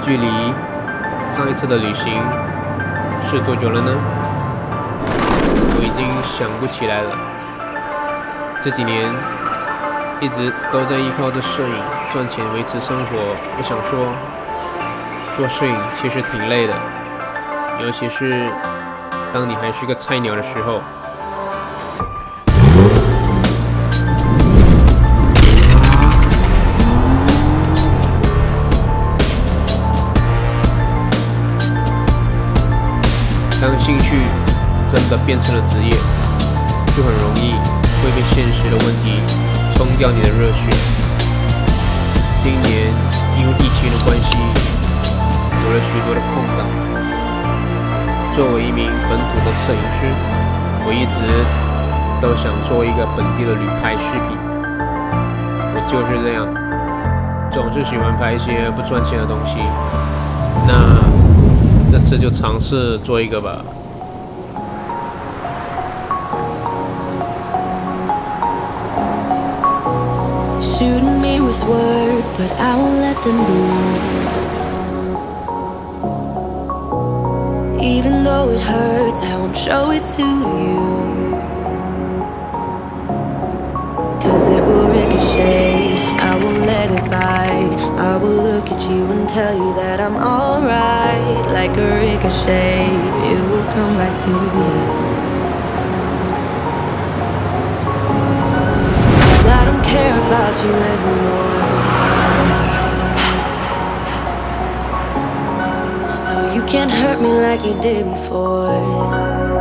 距离上一次的旅行是多久了呢？我已经想不起来了。这几年一直都在依靠着摄影赚钱维持生活。我想说，做摄影其实挺累的，尤其是当你还是个菜鸟的时候。当兴趣真的变成了职业，就很容易会被现实的问题冲掉你的热血。今年因为疫情的关系，有了许多的空档。作为一名本土的摄影师，我一直都想做一个本地的旅拍视频。我就是这样，总是喜欢拍一些不赚钱的东西。那这次就尝试做一个吧。 Shooting me with words, but I won't let them bruise. Even though it hurts, I won't show it to you. 'Cause it will ricochet, I won't let it bite. I will look at you and tell you that I'm alright. Like a ricochet, it will come back to you. 'Cause I don't care about you anymore. So you can't hurt me like you did before.